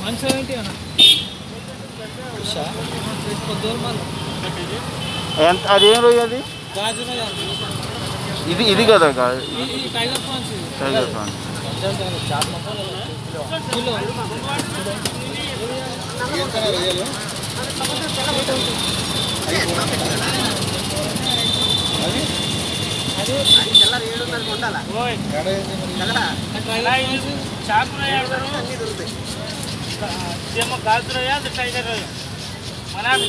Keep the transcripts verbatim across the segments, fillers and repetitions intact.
One seventy అన్న ఎంత అదేం రోజు అది ఇది ఇది కదా కాదు tiger prawns tiger prawns kilo గాజు రొయ్య టైగర్ రొయ్య మనాలి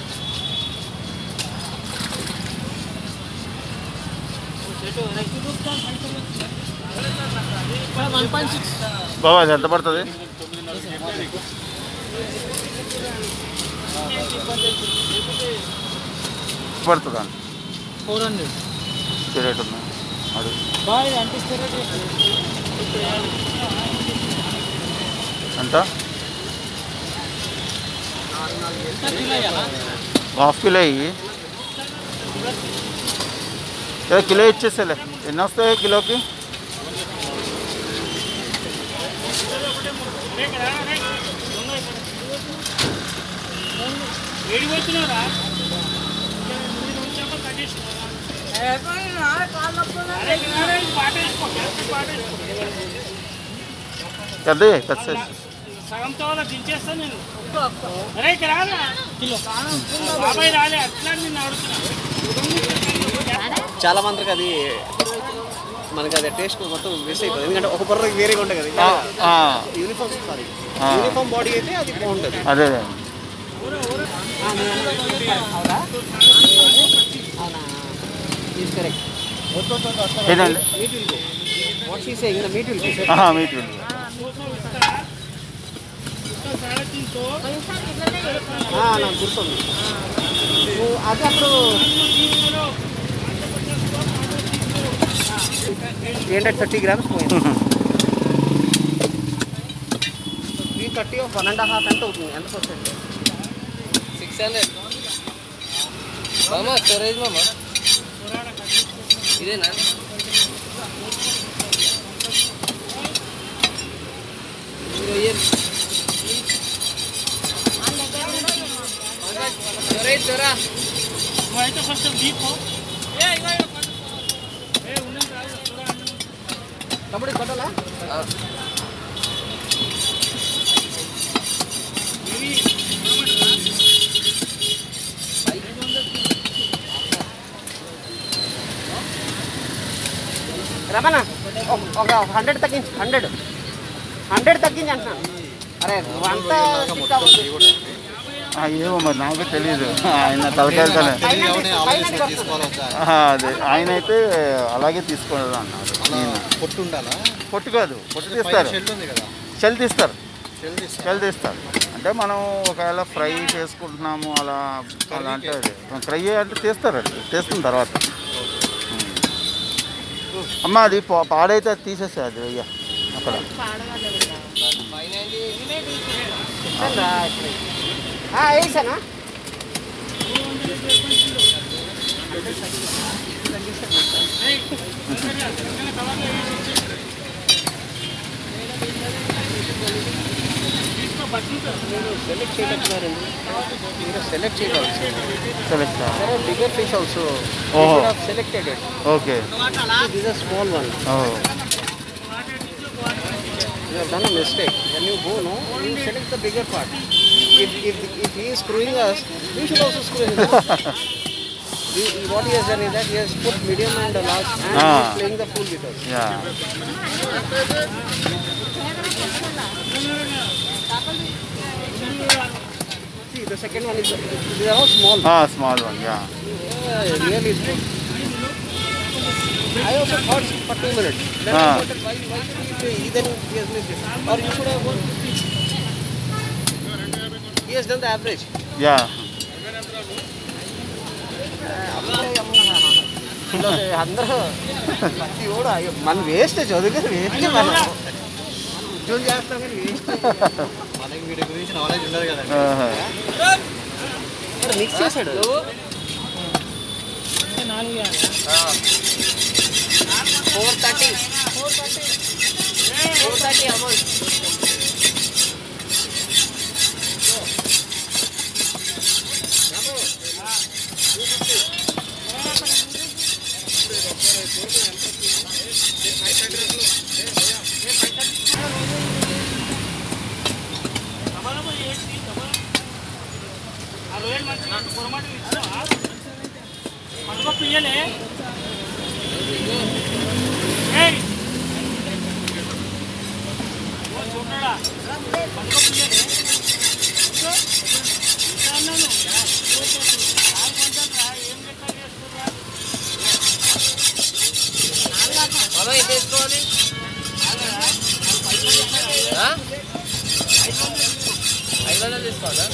బాబా అది ఎంత పడుతుంది పడుతుందా ఫోర్ హండ్రెడ్ రేట్ ఉందా అడుగు బాగా అనిపిస్తారా ఎంత హాఫ్ కిలో ఇవి కిలో ఇచ్చేసేలే ఎన్ని వస్తాయి కిలోకి పెద్ద పెద్ద సగంతో దించేస్తాను నేను అరే రాదా కిలో బాబాయ్ రాలే అట్లా నేను అడుగుతున్నా చాలా మందికి అది మనకి అది టేస్ట్ మొత్తం వేస్ట్ అయిపోతుంది ఎందుకంటే ఒక బొర్రకి వేరేగా ఉంటుంది కదా యూనిఫామ్ సారీ యూనిఫామ్ బాడీ అయితే అది బాగుంటుంది అదే ఏదండి మీట్ నాకు గుర్తుంది అది అప్పుడు త్రీ హండ్రెడ్ థర్టీ గ్రామ్స్ పోయింది three thirty one and half ఎంత అవుతుంది ఎంత పర్సెంట్ సిక్స్ హండ్రెడ్ మామా స్టోరేజ్ మామా ఇదేనా స్టోరేజ్ చూరా అయితే ఫస్ట్ దీపం తమ్ముడు కట్టాలా రమణ ఒక హండ్రెడ్ తగ్గించు హండ్రెడ్ హండ్రెడ్ తగ్గించి అంటున్నాను అరే అంతా ఏమో మరి నాకు తెలియదు ఆయన తలకాయలు అదే ఆయన అయితే అలాగే తీసుకోవాలి అన్నారు పొట్టు ఉండాలా పొట్టు కాదు పొట్టు తీస్తారు షెల్ తీస్తారు షెల్ తీస్తారు అంటే మనం ఒకవేళ ఫ్రై చేసుకుంటున్నాము అలా అలా అంటే అది ఫ్రై అంటే తీస్తారు అది తీస్తున్న తర్వాత అమ్మ అది పాడైతే అది తీసేస్తాయి అది అయ్యా అక్కడ వేసానా సెలెక్ట్ చేయగలుగుతున్నారు సెలెక్ట్ చేయాలి select bigger fish also selected okay this is small one You have done a mistake. When you go, no, you select the bigger part. If if if he is screwing us, we should also screw him. we, what he has done is that he has put medium and large, and ah. he is playing the fool with us. Yeah. See, the second one is they are all small. Ah, small one. Yeah. Yeah, really small. I also thought for two minutes. Then ah. I thought, why, why should he then he has missed it? Or you should have gone fifty. He has done the average. Yeah. అందరూ ప్రతి కూడా మన waste చదువుగా waste మనం ఉద్యోగం చేస్తాం కానీ waste మనకి వీడి గురించి నాలెడ్జ్ ఉండదు కదా మిక్స్ చేశాడు four thirty four thirty four thirty amount తీయలే ఏయ్ ఓ చూడడా పట్టుకో తీయలే ఇదో ఇదన్నాను ఆరు కొంటరా ఏం లెక్క చేస్తుర్రా బాబా ఎంత తీసుకోవాలి ఐదు వందలు తీసుకోవాలా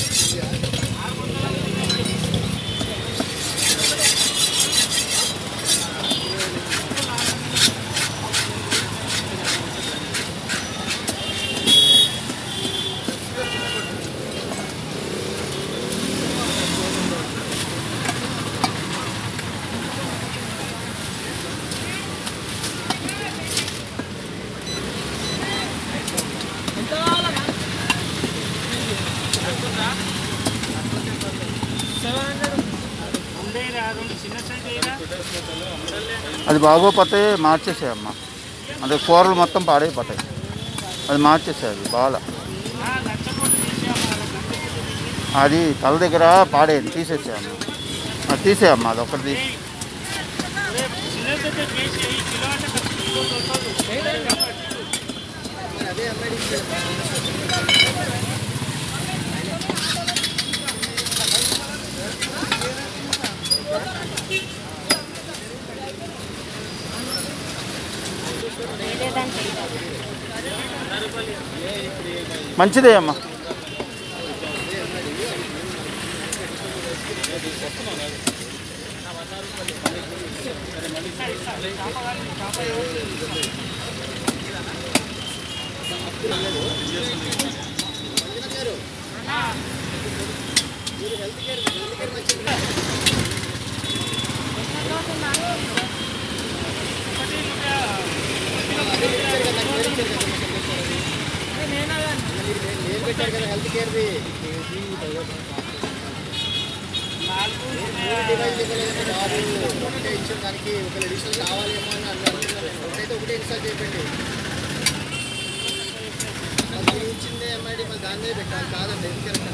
అది బాగోపోతే మార్చేసాయమ్మా అంటే కూరలు మొత్తం పాడైపోతాయి అది మార్చేసాయి అది బాగా అది తల దగ్గర పాడేది తీసేసాయమ్మా అది తీసేయమ్మా అది ఒకటి తీసి మంచిదే అమ్మా హెల్త్ కేర్ది ఒకటే ఇచ్చిన దానికి ఒక ఎడిషన్ కావాలేమో అని అన్నారు ఒకటైతే ఒకటే ఇన్స్టాల్ చేయకండి ఇచ్చిందే ఎంఐడి మరి దాని మీద పెట్టాలి కాదండి ఎందుకంటే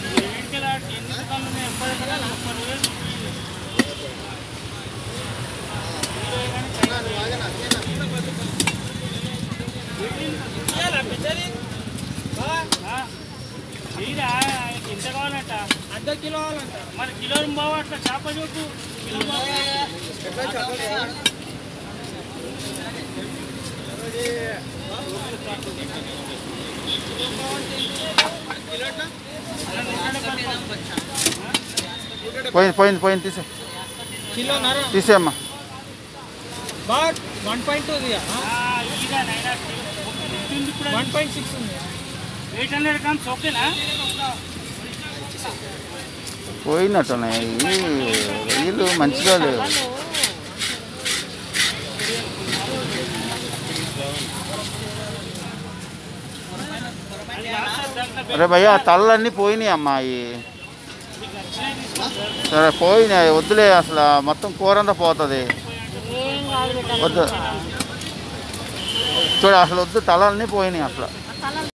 ఎంత కావాలంట అర్ధ కిలో కావాలంట మరి కిలో బావ అట్లా చేప చూపు పోయింది పోయింది పోయింది తీసే కిలో తీసేయమ్మా one point two one point six ఉంది ఎయిట్ హండ్రెడ్ గ్రామ్స్ ఓకేనా పోయినట్టున్నాయి వీళ్ళు మంచిగా లేవు అరే భయ్యా తలన్నీ పోయినాయి అమ్మాయి సరే పోయినాయి వద్దులే అసలు మొత్తం కూర అంతా పోతుంది వద్దు చూడ అసలు వద్దు తలన్నీ పోయినాయి అసలు